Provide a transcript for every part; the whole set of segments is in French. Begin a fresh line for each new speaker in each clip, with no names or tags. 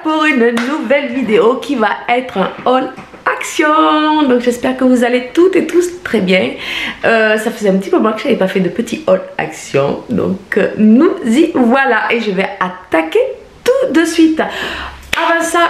pour une nouvelle vidéo qui va être un haul action. Donc j'espère que vous allez toutes et tous très bien. Ça faisait un petit moment que je n'avais pas fait de petit haul action. Donc nous y voilà et je vais attaquer tout de suite. Avant ça,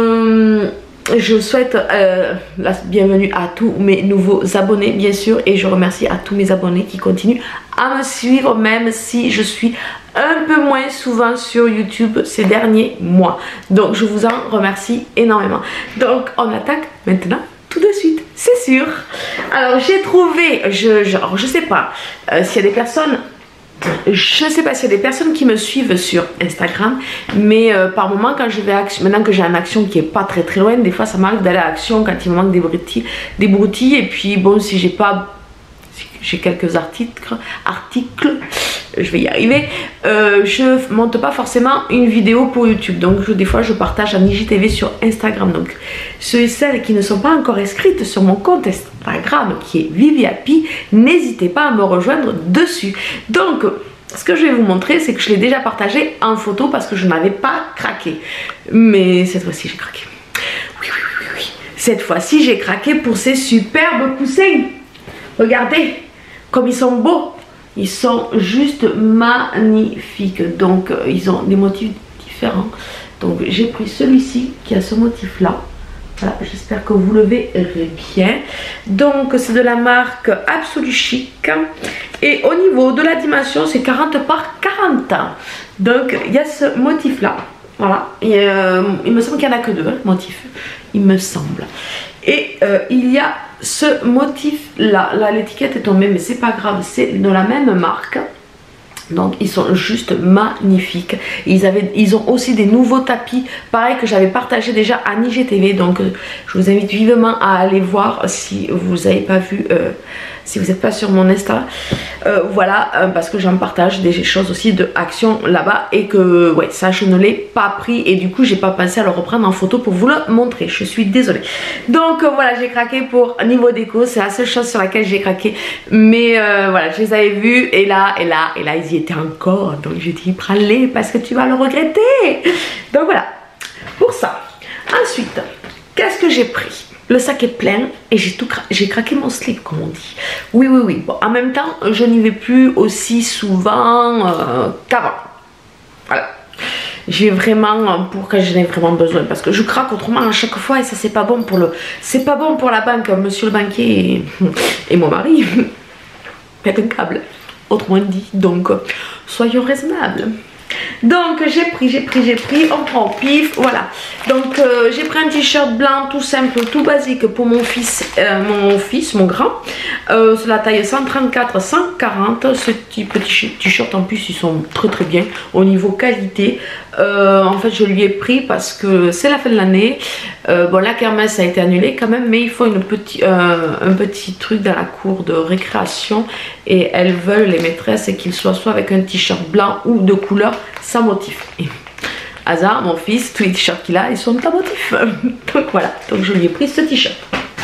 je souhaite la bienvenue à tous mes nouveaux abonnés bien sûr, et je remercie à tous mes abonnés qui continuent à me suivre même si je suis un peu moins souvent sur YouTube ces derniers mois. Donc je vous en remercie énormément. Donc on attaque maintenant tout de suite, c'est sûr. Alors j'ai trouvé, je sais pas s'il y a des personnes... Je sais pas s'il y a des personnes qui me suivent sur Instagram, mais par moment quand je vais à Action, maintenant que j'ai un Action qui est pas très loin, des fois ça m'arrive d'aller à Action quand il me manque des broutilles, et puis bon, si j'ai pas, j'ai quelques articles, je vais y arriver, je monte pas forcément une vidéo pour YouTube, donc des fois je partage un IGTV sur Instagram. Donc ceux et celles qui ne sont pas encore inscrites sur mon compte Instagram qui est Vivihappy, n'hésitez pas à me rejoindre dessus. Donc ce que je vais vous montrer, c'est que je l'ai déjà partagé en photo parce que je n'avais pas craqué, mais cette fois-ci j'ai craqué. Oui. Cette fois-ci j'ai craqué pour ces superbes coussins. Regardez comme ils sont beaux. Ils sont juste magnifiques. Donc ils ont des motifs différents. Donc j'ai pris celui-ci qui a ce motif là. Voilà, j'espère que vous le verrez bien. Donc c'est de la marque Absolu Chic. Et au niveau de la dimension, c'est 40 par 40. Donc il y a ce motif là. Voilà. Et, il me semble qu'il n'y en a que deux motifs. Il me semble. Et il y a ce motif là, l'étiquette est tombée mais c'est pas grave, c'est de la même marque. Donc ils sont juste magnifiques. Ils ont aussi des nouveaux tapis, pareil, que j'avais partagé déjà à IGTV. Donc je vous invite vivement à aller voir si vous n'avez pas vu, si vous n'êtes pas sur mon Insta. Voilà, parce que j'en partage des choses aussi de Action là-bas, et que ouais, ça je ne l'ai pas pris et du coup j'ai pas pensé à le reprendre en photo pour vous le montrer. Je suis désolée. Donc voilà, j'ai craqué pour niveau déco, c'est la seule chose sur laquelle j'ai craqué. Mais voilà, je les avais vus et là ils y étaient encore. Donc j'ai dit prends-les parce que tu vas le regretter. Donc voilà, pour ça. Ensuite, qu'est-ce que j'ai pris? Le sac est plein et j'ai craqué mon slip comme on dit. Oui. Bon, en même temps, je n'y vais plus aussi souvent qu'avant. Voilà. J'ai vraiment, pour que je n'ai vraiment besoin, parce que je craque autrement à chaque fois et ça c'est pas bon pour c'est pas bon pour la banque, monsieur le banquier et mon mari. Pète un câble, autrement dit. Donc, soyons raisonnables. Donc j'ai pris, on prend au pif, voilà. Donc j'ai pris un t-shirt blanc tout simple, tout basique pour mon fils, mon grand. C'est la taille 134-140. Ce petit t-shirt en plus ils sont très bien au niveau qualité. En fait je lui ai pris parce que c'est la fin de l'année. Bon, la kermesse a été annulée quand même, mais il faut un petit truc dans la cour de récréation et elles veulent, les maîtresses, qu'il soit avec un t-shirt blanc ou de couleur sans motif. Et hasard, mon fils, tous les t-shirts qu'il a, ils sont à motif. Donc voilà, donc je lui ai pris ce t-shirt.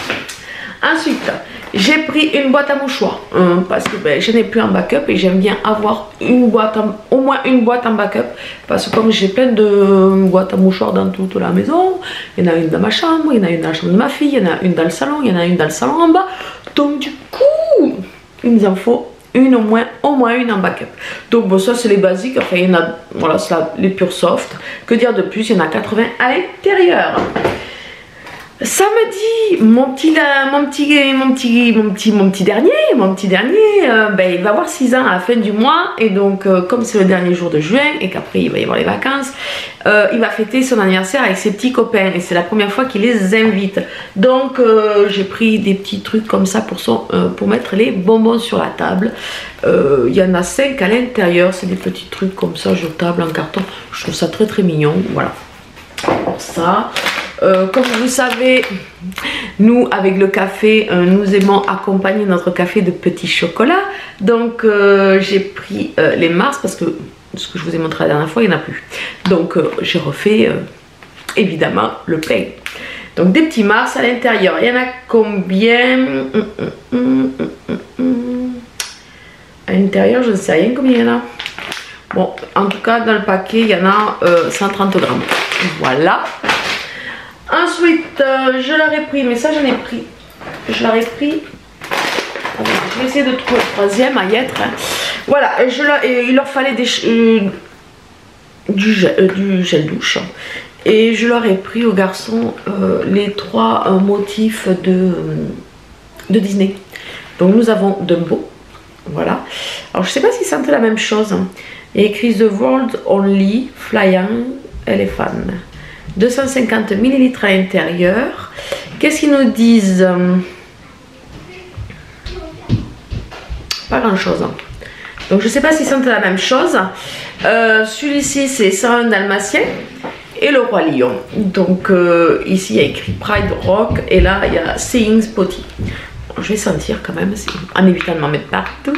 Ensuite, j'ai pris une boîte à mouchoirs parce que ben, je n'ai plus en backup et j'aime bien avoir une boîte, au moins une boîte en backup, parce que comme j'ai plein de boîtes à mouchoirs dans toute la maison, il y en a une dans ma chambre, il y en a une dans la chambre de ma fille, il y en a une dans le salon, il y en a une dans le salon en bas. Donc du coup, il nous en faut une au moins une en backup. Donc bon, ça c'est les basiques. Enfin il y en a, voilà, c'est les pure soft. Que dire de plus, il y en a 80 à l'intérieur. Samedi, mon petit dernier, ben, il va avoir 6 ans à la fin du mois, et donc comme c'est le dernier jour de juin et qu'après il va y avoir les vacances, il va fêter son anniversaire avec ses petits copains et c'est la première fois qu'il les invite. Donc j'ai pris des petits trucs comme ça pour mettre les bonbons sur la table. Il y en a 5 à l'intérieur, c'est des petits trucs comme ça jetables en carton. Je trouve ça très mignon. Voilà pour ça. Comme vous savez, nous avec le café, nous aimons accompagner notre café de petits chocolats. Donc j'ai pris les Mars parce que ce que je vous ai montré la dernière fois, il n'y en a plus. Donc j'ai refait évidemment le plein. Donc des petits Mars à l'intérieur. Il y en a combien? À l'intérieur, je ne sais rien combien il y en a. Bon, en tout cas, dans le paquet, il y en a 130 grammes. Voilà. Ensuite, je leur ai pris, mais ça, j'en ai pris. Je leur ai pris. Je vais essayer de trouver le troisième à y être. Hein. Voilà, il leur fallait du gel douche. Et je leur ai pris aux garçons les 3 motifs de Disney. Donc nous avons Dumbo. Voilà. Alors je sais pas si c'est la même chose. Il y a écrit The World Only Flying Elephant. 250 ml à l'intérieur. Qu'est-ce qu'ils nous disent? Pas grand chose. Donc je sais pas si c'est la même chose. Celui-ci c'est 101 Dalmatien et le Roi Lion. Donc ici il y a écrit Pride Rock et là il y a Seeing Spotty. Bon, je vais sentir quand même en évitant de m'en mettre partout.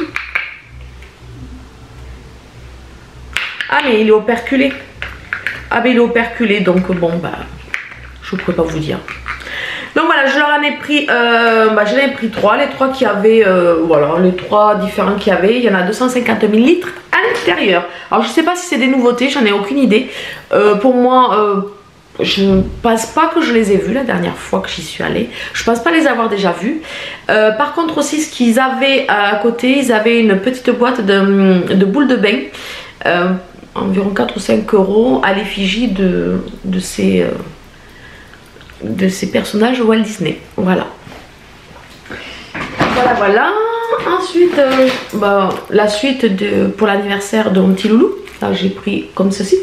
Ah mais il est operculé. Ah mais il est operculé donc bon bah je ne pourrais pas vous dire. Donc voilà, je leur en ai pris, j'en ai pris 3, les 3 qui avaient, voilà, les 3 différents qu'il y avait, il y en a 250 ml à l'intérieur. Alors je sais pas si c'est des nouveautés, j'en ai aucune idée. Pour moi, je ne pense pas que je les ai vus la dernière fois que j'y suis allée. Je pense pas les avoir déjà vus. Par contre aussi, ce qu'ils avaient à côté, ils avaient une petite boîte de boules de bain, environ 4 ou 5 euros à l'effigie de ces personnages Walt Disney. Voilà. Voilà. Ensuite, la suite pour l'anniversaire de mon petit loulou. Là, j'ai pris comme ceci.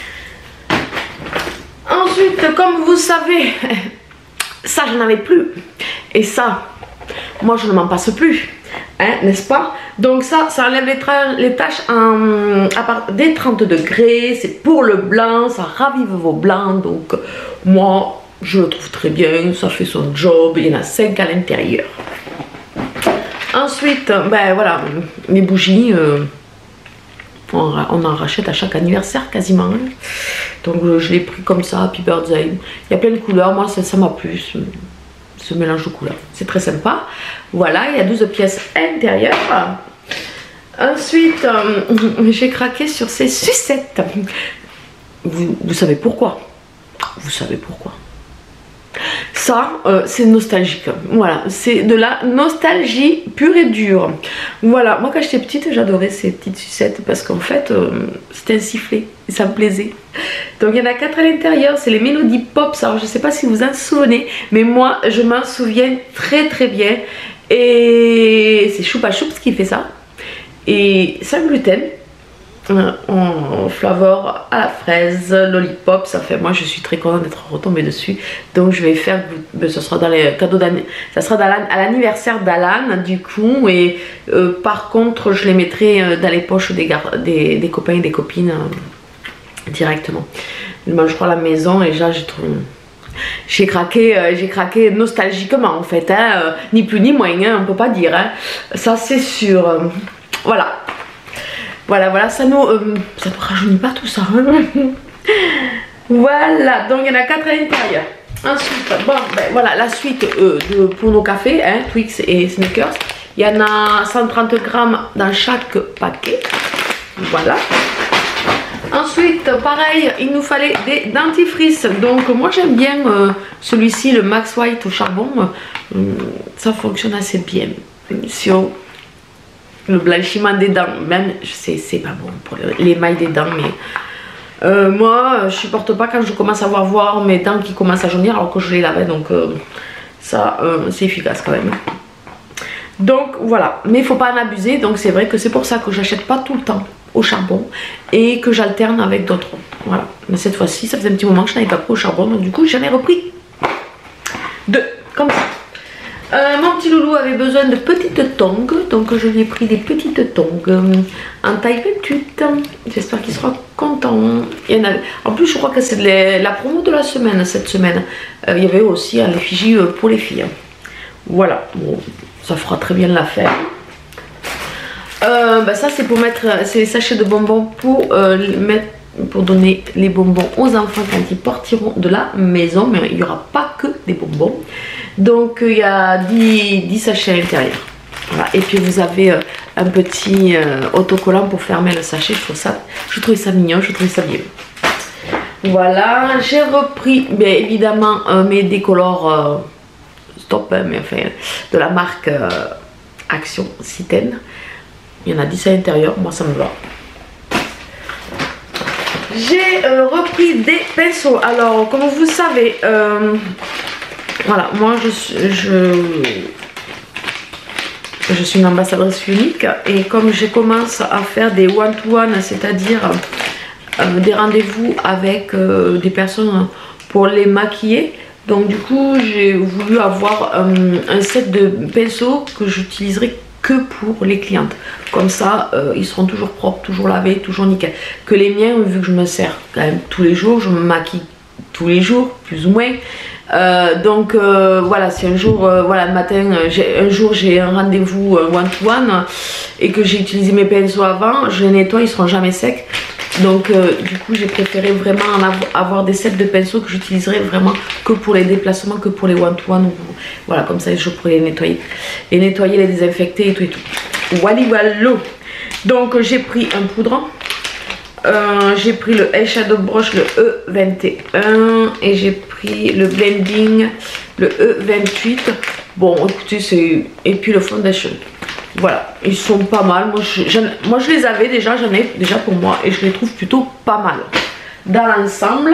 Ensuite, comme vous savez, ça, je n'en avais plus. Et ça, moi, je ne m'en passe plus. Hein, n'est-ce pas? Donc ça enlève les taches dès 30 degrés. C'est pour le blanc. Ça ravive vos blancs. Donc, moi... je le trouve très bien, ça fait son job, il y en a 5 à l'intérieur. Ensuite, voilà, mes bougies, on en rachète à chaque anniversaire quasiment. Donc je l'ai pris comme ça, Happy Birthday. Il y a plein de couleurs, moi ça m'a plu, ce mélange de couleurs. C'est très sympa. Voilà, il y a 12 pièces à l'intérieur. Ensuite, j'ai craqué sur ces sucettes. Vous savez pourquoi? Vous savez pourquoi? Ça, c'est nostalgique. Voilà, c'est de la nostalgie pure et dure. Voilà, moi quand j'étais petite, j'adorais ces petites sucettes parce qu'en fait, c'était un sifflet et ça me plaisait. Donc il y en a 4 à l'intérieur, c'est les Melody Pops. Alors je sais pas si vous en souvenez, mais moi je m'en souviens très très bien. Et c'est Choupa Choups qui fait ça. Et sans gluten. En flavor à la fraise, lollipop, ça fait, moi je suis très contente d'être retombée dessus, donc je vais faire, ce sera dans les cadeaux d'année, ça sera à l'anniversaire d'Alan du coup, et par contre je les mettrai dans les poches des copains et des copines directement. Ils mangeront à la maison et là j'ai craqué nostalgiquement en fait, hein, ni plus ni moins, hein, on peut pas dire, hein. Ça c'est sûr, voilà. Voilà, ça nous rajeunit pas tout ça. Voilà, donc il y en a 4 à l'intérieur. Ensuite, voilà, la suite pour nos cafés, hein, Twix et Snickers. Il y en a 130 grammes dans chaque paquet. Voilà. Ensuite, pareil, il nous fallait des dentifrices. Donc moi j'aime bien celui-ci, le Max White au charbon. Ça fonctionne assez bien. Sur le blanchiment des dents, même c'est pas bon pour l'émail des dents, mais moi je supporte pas quand je commence à voir mes dents qui commencent à jaunir alors que je les lavais, donc ça c'est efficace quand même. Donc voilà, mais il faut pas en abuser, donc c'est vrai que c'est pour ça que j'achète pas tout le temps au charbon et que j'alterne avec d'autres. Voilà, mais cette fois-ci ça faisait un petit moment que je n'avais pas pris au charbon, donc du coup j'en ai repris 2 comme ça. Mon petit loulou avait besoin de petites tongs, donc je lui ai pris des petites tongs en taille petite. J'espère qu'il sera content. En plus je crois que c'est la promo de la semaine cette semaine. Il y avait aussi à l'effigie pour les filles. Voilà, bon, ça fera très bien l'affaire. Ça c'est pour mettre ces sachets de bonbons pour donner les bonbons aux enfants quand ils partiront de la maison, mais il n'y aura pas que des bonbons. Donc il y a 10 sachets à l'intérieur. Voilà. Et puis vous avez un petit autocollant pour fermer le sachet. Je trouvais ça mignon, je trouvais ça bien. Voilà, j'ai repris bien évidemment mes décolores stop, hein, mais enfin de la marque Action Citaine. Il y en a 10 à l'intérieur, moi ça me va. J'ai repris des pinceaux. Alors comme vous savez, voilà, moi je suis une ambassadrice unique et comme je commence à faire des one-to-one, c'est-à-dire des rendez-vous avec des personnes pour les maquiller, donc du coup j'ai voulu avoir un set de pinceaux que j'utiliserai que pour les clientes, comme ça ils seront toujours propres, toujours lavés, toujours nickel. Que les miens, vu que je me sers quand même tous les jours, je me maquille tous les jours plus ou moins, donc voilà, si un jour voilà, le matin un jour j'ai un rendez-vous one-to-one et que j'ai utilisé mes pinceaux avant, je les nettoie, ils seront jamais secs. Donc du coup j'ai préféré vraiment avoir des sets de pinceaux que j'utiliserai vraiment que pour les déplacements, que pour les one-to-one. Voilà, comme ça je pourrais les nettoyer, les désinfecter et tout et tout. Wally wallo. Donc j'ai pris un poudrant. J'ai pris le eyeshadow brush, le E21, et j'ai pris le blending, le E28. Bon écoutez, c'est, et puis le foundation. Voilà, ils sont pas mal. Moi je les avais déjà, j'en ai déjà pour moi et je les trouve plutôt pas mal dans l'ensemble.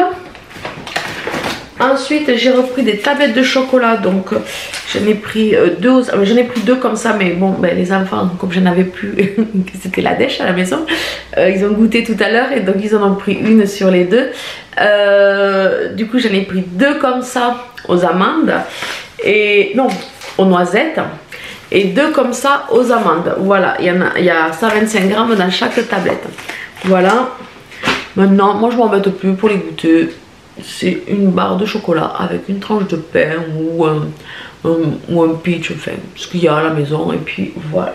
Ensuite j'ai repris des tablettes de chocolat, donc j'en ai pris deux comme ça, mais bon ben, les enfants, comme j'en avais plus, c'était la dèche à la maison, ils ont goûté tout à l'heure et donc ils en ont pris une sur les deux. Du coup j'en ai pris deux comme ça aux amandes, et non, aux noisettes, et deux comme ça aux amandes. Voilà, il y a 125 grammes dans chaque tablette. Voilà, maintenant moi je m'embête plus pour les goûter. C'est une barre de chocolat avec une tranche de pain ou un peach, enfin ce qu'il y a à la maison, et puis voilà.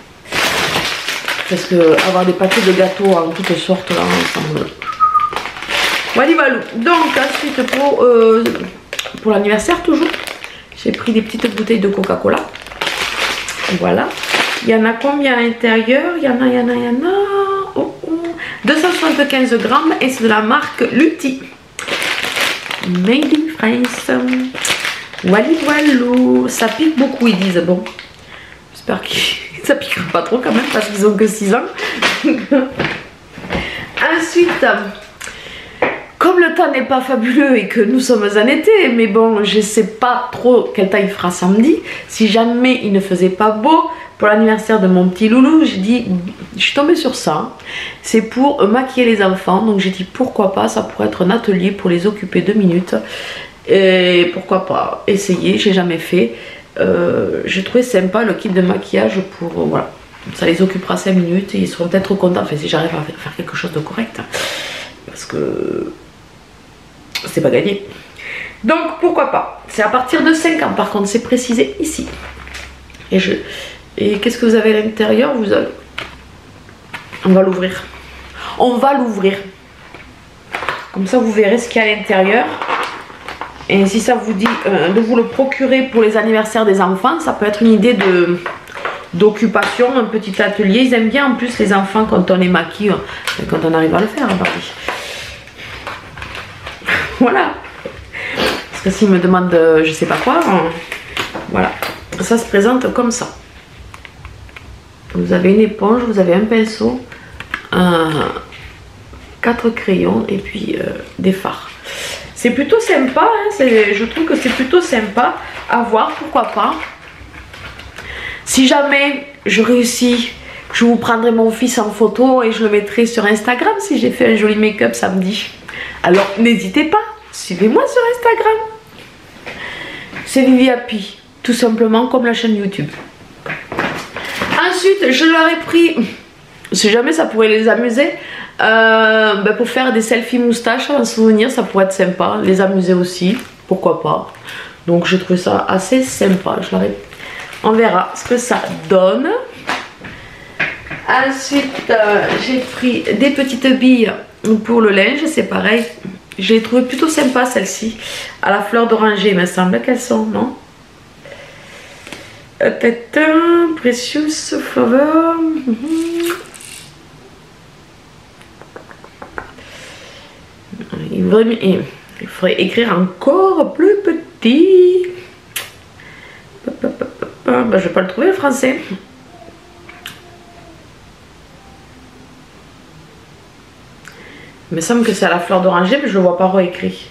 Parce que avoir des paquets de gâteaux en toutes sortes là ensemble. Voilà, voilà. Donc ensuite pour l'anniversaire toujours, j'ai pris des petites bouteilles de Coca-Cola. Voilà. Il y en a combien à l'intérieur? Il y en a. Oh, oh. 275 grammes et c'est de la marque Lutti. Made in France. Wally wallo. Ça pique beaucoup, ils disent. Bon, j'espère que ça piquera pas trop quand même parce qu'ils ont que 6 ans. Ensuite, comme le temps n'est pas fabuleux et que nous sommes en été, mais bon, je sais pas trop quel temps il fera samedi. Si jamais il ne faisait pas beau, pour l'anniversaire de mon petit loulou, j'ai dit, je suis tombée sur ça. C'est pour maquiller les enfants, donc j'ai dit pourquoi pas, ça pourrait être un atelier pour les occuper 2 minutes. Et pourquoi pas essayer, j'ai jamais fait. J'ai trouvé sympa le kit de maquillage pour, voilà, ça les occupera 5 minutes et ils seront peut-être contents, enfin si j'arrive à faire quelque chose de correct. Parce que c'est pas gagné. Donc pourquoi pas. C'est à partir de 5 ans par contre, c'est précisé ici. Et qu'est-ce que vous avez à l'intérieur? On va l'ouvrir. On va l'ouvrir. Comme ça vous verrez ce qu'il y a à l'intérieur. Et si ça vous dit de vous le procurer pour les anniversaires des enfants, ça peut être une idée d'occupation, un petit atelier. Ils aiment bien en plus les enfants quand on les maquille, quand on arrive à le faire. Voilà. Parce que s'ils me demandent je sais pas quoi, voilà. Ça se présente comme ça. Vous avez une éponge, vous avez un pinceau, 4 crayons et puis des fards. C'est plutôt sympa, hein, je trouve que c'est plutôt sympa à voir, pourquoi pas. Si jamais je réussis, je vous prendrai mon fils en photo et je le mettrai sur Instagram si j'ai fait un joli make-up samedi. Alors n'hésitez pas, suivez-moi sur Instagram. C'est Vivi Happy, tout simplement comme la chaîne YouTube. Ensuite, je leur ai pris, si jamais ça pourrait les amuser, pour faire des selfies moustaches en souvenir, ça pourrait être sympa, les amuser aussi, pourquoi pas. Donc je trouve ça assez sympa, on verra ce que ça donne. Ensuite, j'ai pris des petites billes pour le linge, c'est pareil. Je l'ai trouvé plutôt sympa celle-ci, à la fleur d'oranger, il me semble qu'elles sont, non? Precious Flower. Il faudrait écrire encore plus petit. Ben, je vais pas le trouver en français. Il me semble que c'est à la fleur d'oranger, mais je le vois pas réécrit.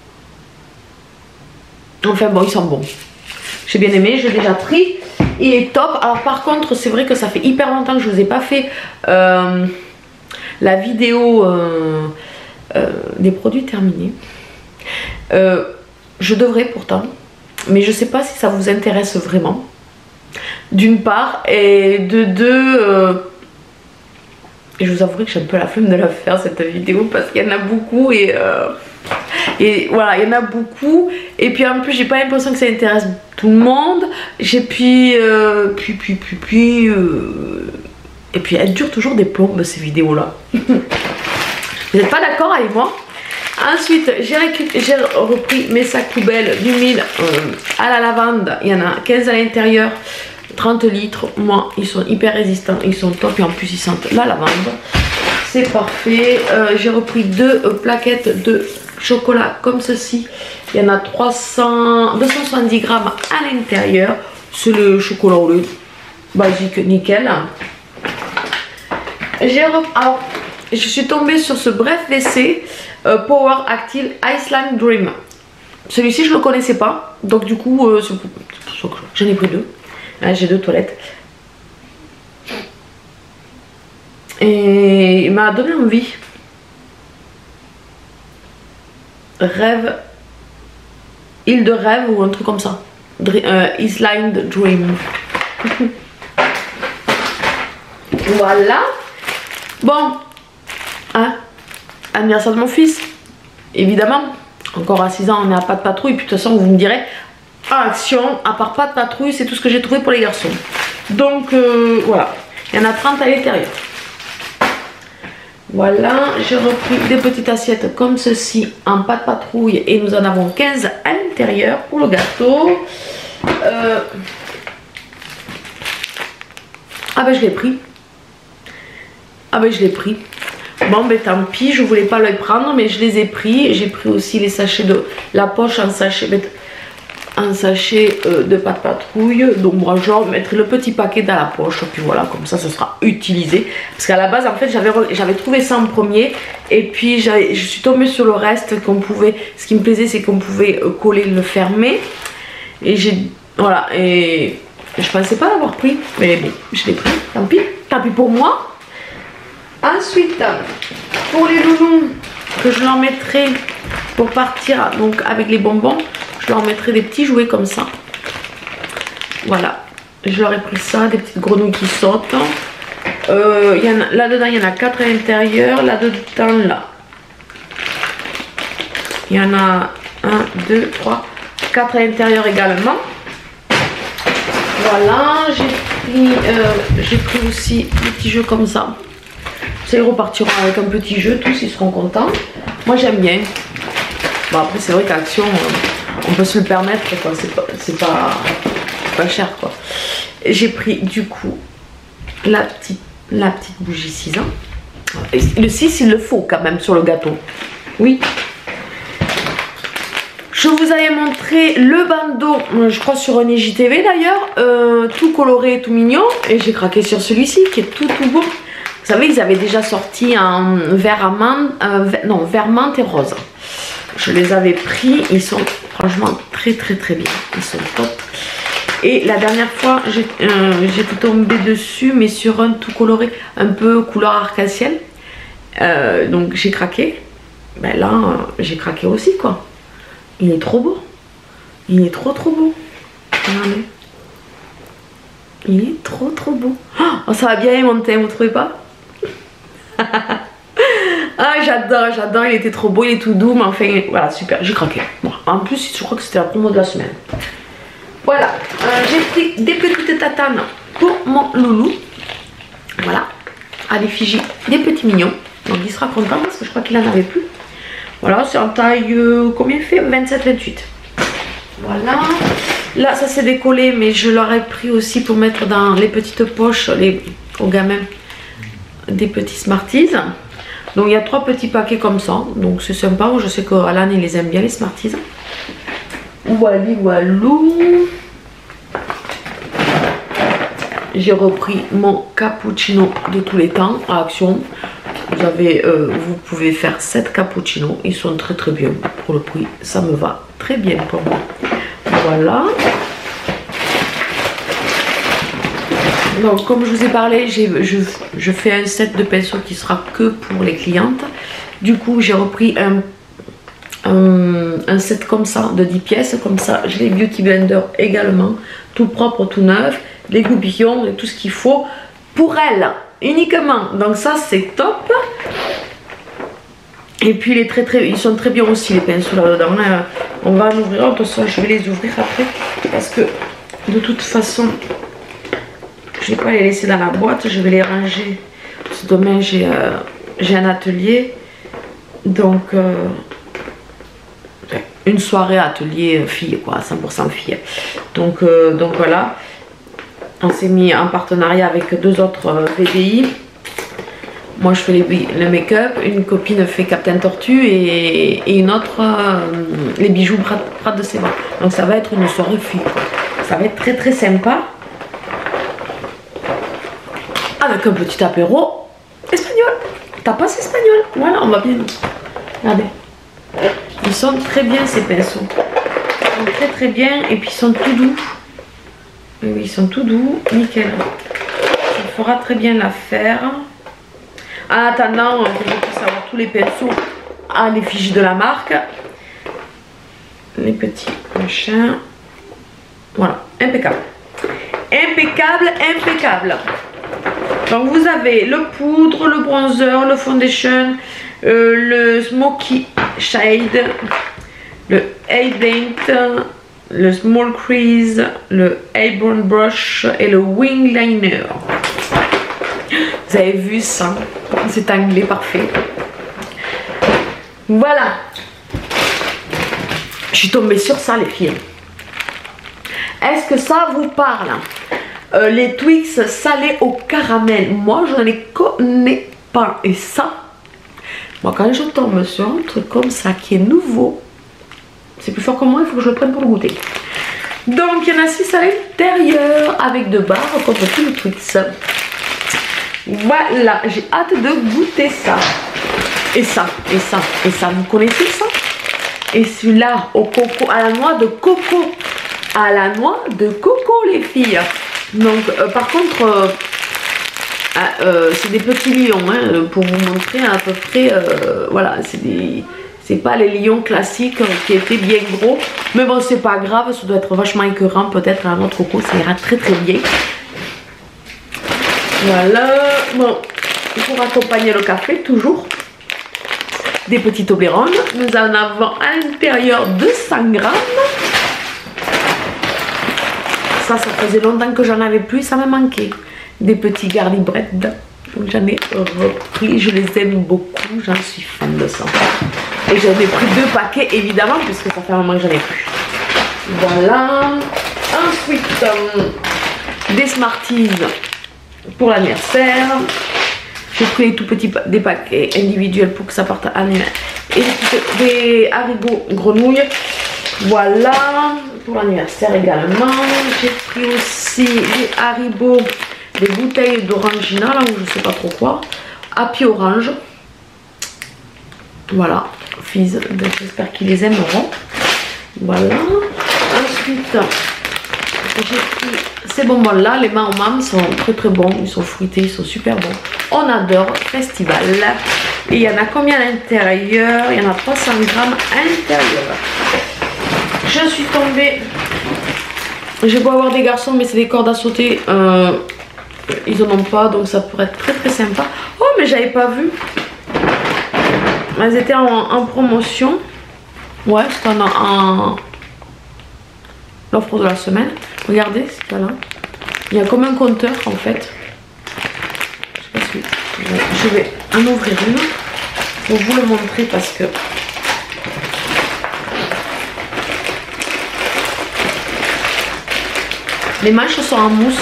Enfin bon, ils sont bons. J'ai bien aimé, je l'ai déjà pris. Il est top. Alors par contre, c'est vrai que ça fait hyper longtemps que je vous ai pas fait la vidéo des produits terminés. Je devrais pourtant, mais je sais pas si ça vous intéresse vraiment. D'une part, et de deux, et je vous avouerai que j'ai un peu la flemme de la faire cette vidéo parce qu'il y en a beaucoup et voilà, il y en a beaucoup et puis en plus j'ai pas l'impression que ça intéresse tout le monde. Et puis elles durent toujours des plombes ces vidéos là. Vous n'êtes pas d'accord avec moi? Ensuite j'ai repris mes sacs poubelles d'humile à la lavande. Il y en a 15 à l'intérieur, 30 litres. Moi ils sont hyper résistants, ils sont top et en plus ils sentent la lavande. C'est parfait. J'ai repris 2 plaquettes de chocolat comme ceci. Il y en a 270 grammes à l'intérieur. C'est le chocolat au lait basique nickel. Alors je suis tombée sur ce bref WC Power Active Iceland Dream. Celui-ci je le connaissais pas, donc du coup j'en ai pris 2. J'ai 2 toilettes et il m'a donné envie. Rêve, île de rêve ou un truc comme ça. Iceland Dream. Voilà. Bon, hein, anniversaire de mon fils, évidemment. Encore à 6 ans, on est à pas de patrouille. Puis de toute façon, vous me direz, action, à part pas de patrouille, c'est tout ce que j'ai trouvé pour les garçons. Donc voilà, il y en a 30 à l'intérieur. Voilà, j'ai repris des petites assiettes comme ceci en pâte patrouille et nous en avons 15 à l'intérieur pour le gâteau. Ah ben je l'ai pris. Ah ben je l'ai pris. Bon ben tant pis, je voulais pas le prendre mais je les ai pris. J'ai pris aussi les sachets de la poche en sachet. Un sachet de pâte patrouille, donc moi genre mettre le petit paquet dans la poche puis voilà, comme ça sera utilisé parce qu'à la base en fait j'avais trouvé ça en premier et puis je suis tombée sur le reste qu'on pouvait, ce qui me plaisait c'est qu'on pouvait coller, le fermer et voilà, et je pensais pas l'avoir pris mais bon je l'ai pris, tant pis pour moi. Ensuite pour les loulous que je leur mettrai pour partir donc avec les bonbons, je leur mettrai des petits jouets comme ça. Voilà, je leur ai pris ça, des petites grenouilles qui sautent. Là-dedans, il y en a 4 à l'intérieur. Là-dedans, là, il y en a 1, 2, 3, 4 à l'intérieur également. Voilà, j'ai pris aussi des petits jeux comme ça. Ça, ils repartiront avec un petit jeu, tous ils seront contents. Moi, j'aime bien. Bon, après, c'est vrai qu'Action, on peut se le permettre, quoi. C'est pas cher, quoi. J'ai pris, du coup, la petite bougie 6 ans. Le 6, il le faut quand même sur le gâteau. Oui. Je vous avais montré le bandeau, je crois sur un IGTV d'ailleurs, tout coloré, tout mignon. Et j'ai craqué sur celui-ci qui est tout beau. Vous savez, ils avaient déjà sorti un vert amande, vert menthe et rose. Je les avais pris, ils sont franchement très bien, ils sont top. Et la dernière fois, j'étais tombée dessus, mais sur un tout coloré, un peu couleur arc-en-ciel. Donc j'ai craqué. Ben là, j'ai craqué aussi, quoi. Il est trop beau. Il est trop beau. Regardez. Il est trop beau. Oh, ça va bien monter, vous trouvez pas? Ah j'adore, il était trop beau, il est tout doux, mais enfin voilà, super, j'ai craqué. Bon, en plus je crois que c'était la promo de la semaine. Voilà, j'ai pris des petites tatanes pour mon loulou. Voilà, à l'effigie des petits mignons. Donc il sera content parce que je crois qu'il en avait plus. Voilà, c'est en taille, combien il fait? 27-28. Voilà, Là, ça s'est décollé, mais je l'aurais pris aussi pour mettre dans les petites poches aux gamins des petits Smarties. Donc il y a 3 petits paquets comme ça, donc c'est sympa. Je sais que Alan il les aime bien les Smarties. Wally walou. J'ai repris mon cappuccino de tous les temps à Action. Vous pouvez faire 7 cappuccinos, ils sont très très bien pour le prix, ça me va très bien pour moi. Voilà. Donc comme je vous ai parlé, je fais un set de pinceaux qui sera que pour les clientes. Du coup j'ai repris un set comme ça de 10 pièces, comme ça j'ai les Beauty Blender également, tout propre, tout neuf, les goupillons et tout ce qu'il faut pour elle uniquement. Donc ça c'est top. Et puis ils sont très bien aussi les pinceaux là-dedans. On va en ouvrir, de toute façon je vais les ouvrir après parce que de toute façon je ne vais pas les laisser dans la boîte, je vais les ranger. Parce que demain j'ai un atelier, donc une soirée atelier filles quoi, 100% filles. Donc voilà, on s'est mis en partenariat avec 2 autres VDI. Moi je fais le make-up, une copine fait Captain Tortue et une autre les bijoux Prat de Sévres. Donc ça va être une soirée filles quoi. Ça va être très très sympa. Avec un petit apéro espagnol. Tapas espagnol. Voilà, on va bien. Regardez. Ils sont très bien ces pinceaux. Ils sont très très bien. Et puis ils sont tout doux. Oui, ils sont tout doux. Nickel. Ça fera très bien l'affaire. En attendant, je puisse avoir tous les pinceaux à l'effigie de la marque. Les petits machins. Voilà. Impeccable. Impeccable, impeccable. Donc vous avez le poudre, le bronzer, le foundation, le smoky shade, le eyeliner, le small crease, le eyebrow brush et le wing liner. Vous avez vu ça? C'est anglais parfait. Voilà. Je suis tombée sur ça les filles. Est-ce que ça vous parle? Les Twix salés au caramel, moi je ne les connais pas. Et ça, moi quand je tombe sur un truc comme ça qui est nouveau, c'est plus fort que moi, il faut que je le prenne pour le goûter. Donc il y en a 6 à l'intérieur avec 2 barres comme tous les Twix. Voilà, j'ai hâte de goûter ça. Et ça, et ça, et ça, vous connaissez ça? Et celui-là au coco, à la noix de coco. À la noix de coco les filles. Donc par contre c'est des petits lions hein, pour vous montrer à peu près voilà, c'est pas les lions classiques qui étaient bien gros, mais bon c'est pas grave, ça doit être vachement écœurant peut-être à notre coco, ça ira très très bien. Voilà, bon, pour accompagner le café toujours des petits Toblerone, nous en avons à l'intérieur 200 grammes. Ça faisait longtemps que j'en avais plus, ça me manquait. Des petits garlic bread. Donc j'en ai repris, je les aime beaucoup, j'en suis fan de ça. Et j'en ai pris 2 paquets évidemment, puisque ça fait un moment que j'en ai plus. Voilà. Ensuite, des Smarties pour l'anniversaire. J'ai pris les tout petits des paquets individuels pour que ça parte à l'anniversaire. Et des haricots grenouilles. Voilà. Pour l'anniversaire également, j'ai pris aussi des Haribo, des bouteilles d'orangina, là où je sais pas trop quoi, Happy Orange. Voilà, Fizz, j'espère qu'ils les aimeront. Voilà. Ensuite, j'ai pris ces bonbons là, les Mam sont très très bons, ils sont fruités, ils sont super bons. On adore, festival. Et il y en a combien à l'intérieur? Il y en a 300 grammes à l'intérieur. Je suis tombée, je dois avoir des garçons mais c'est des cordes à sauter, ils en ont pas donc ça pourrait être très très sympa. Oh mais j'avais pas vu, elles étaient en promotion, ouais c'est en l'offre de la semaine. Regardez ce qu'il y a là, il y a comme un compteur en fait, je sais pas si je vais en ouvrir une pour vous le montrer parce que Les manches sont en mousse.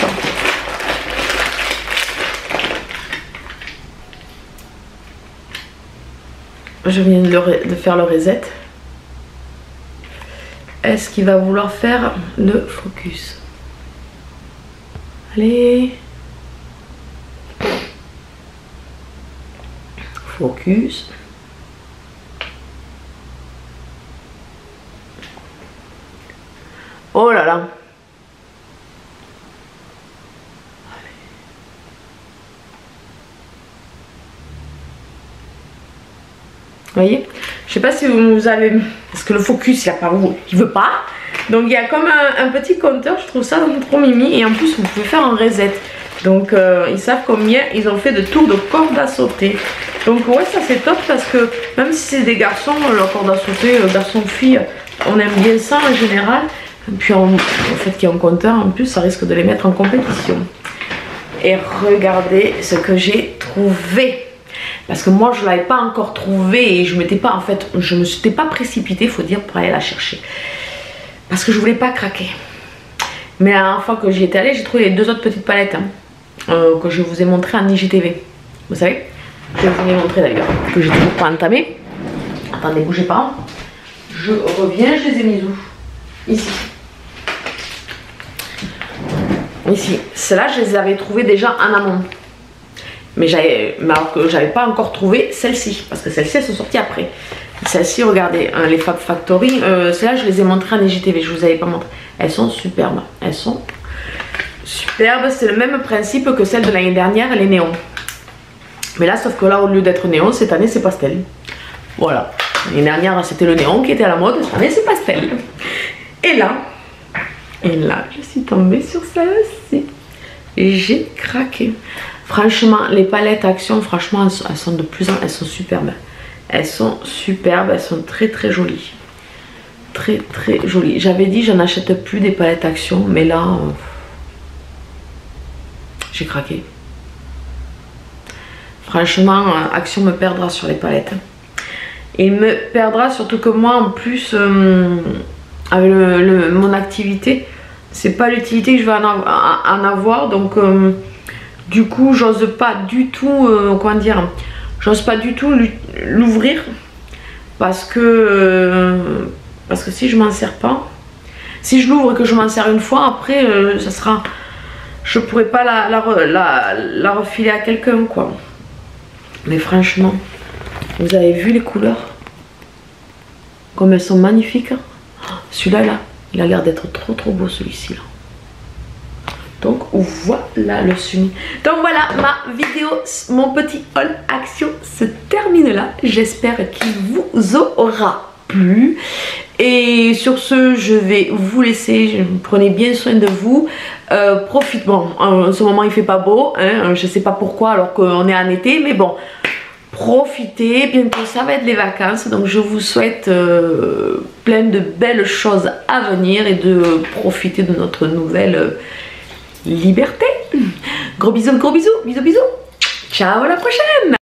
Je viens de faire le reset. Est-ce qu'il va vouloir faire le focus? Allez. Focus. Oh là là. Vous voyez, je sais pas si vous avez, parce que le focus il a pas, il veut pas, donc il y a comme un petit compteur, je trouve ça trop mimi, et en plus vous pouvez faire un reset, donc ils savent combien ils ont fait de tours de corde à sauter, donc ouais, ça c'est top, parce que même si c'est des garçons, leur corde à sauter, garçon-fille, on aime bien ça en général, et puis en fait qu'il y a un compteur en plus, ça risque de les mettre en compétition. Et regardez ce que j'ai trouvé. Parce que moi je ne l'avais pas encore trouvé et je m'étais pas, en fait, je me suis pas précipitée, faut dire, pour aller la chercher. Parce que je voulais pas craquer. Mais la dernière fois que j'y étais allée, j'ai trouvé les deux autres petites palettes que je vous ai montré en IGTV. Vous savez, je vais vous les montrer d'ailleurs, que j'ai toujours pas entamé. Attendez, bougez pas. Je reviens, je les ai mises où? Ici. Ici. Celles-là, je les avais trouvées déjà en amont. Mais alors que j'avais pas encore trouvé celle-ci, parce que celle-ci elles sont sorties après. Celle-ci, regardez, les Fab Factory, celles-là je les ai montrées en IGTV, je vous avais pas montré. Elles sont superbes, elles sont superbes, c'est le même principe que celle de l'année dernière, les néons. Mais là, sauf que là, au lieu d'être néon, cette année c'est pastel. Voilà, l'année dernière c'était le néon qui était à la mode, cette année c'est pastel. Et là, je suis tombée sur celle-ci. Et j'ai craqué. Franchement, les palettes Action, franchement, elles sont de plus en plus, elles sont superbes. Elles sont superbes, elles sont très très jolies. Très très jolies. J'avais dit, je n'achète plus des palettes Action, mais là, j'ai craqué. Franchement, Action me perdra sur les palettes. Il me perdra, surtout que moi, en plus, avec mon activité, c'est pas l'utilité que je vais en avoir, donc... du coup, j'ose pas du tout, comment dire, j'ose pas du tout l'ouvrir parce que si je m'en sers pas, si je l'ouvre et que je m'en sers une fois, après, ça sera, je pourrais pas la refiler à quelqu'un, quoi. Mais franchement, vous avez vu les couleurs, comme elles sont magnifiques. Celui-là, là, il a l'air d'être trop trop beau, celui-ci là. Donc voilà le suivi. Donc voilà, ma vidéo, mon petit haul Action se termine là. J'espère qu'il vous aura plu. Et sur ce, je vais vous laisser. Prenez bien soin de vous. Profite. Bon, en ce moment il fait pas beau. Hein, je sais pas pourquoi alors qu'on est en été. Mais bon, profitez. Bientôt ça va être les vacances. Donc je vous souhaite plein de belles choses à venir. Et de profiter de notre nouvelle... liberté. Gros bisous, bisous, bisous. Ciao, à la prochaine.